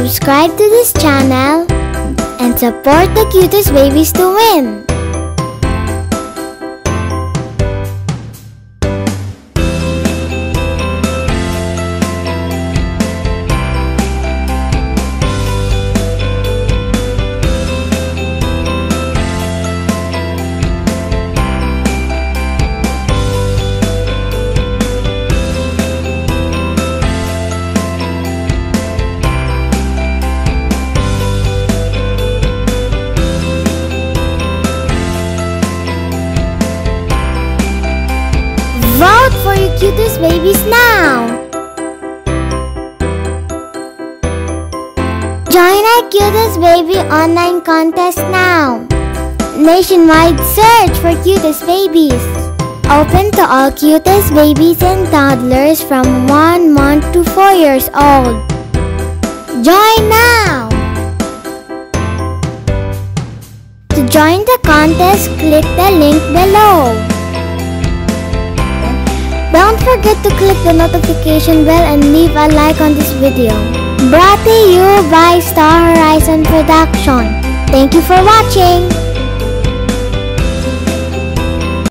subscribe to this channel and support the cutest babies to win. Vote for your cutest babies now! Join our Cutest Baby online contest now! Nationwide search for cutest babies. Open to all cutest babies and toddlers from 1 month to 4 years old. Join now! To join the contest, click the link below. Don't forget to click the notification bell and leave a like on this video. Brought to you by StarHorizon Production. Thank you for watching.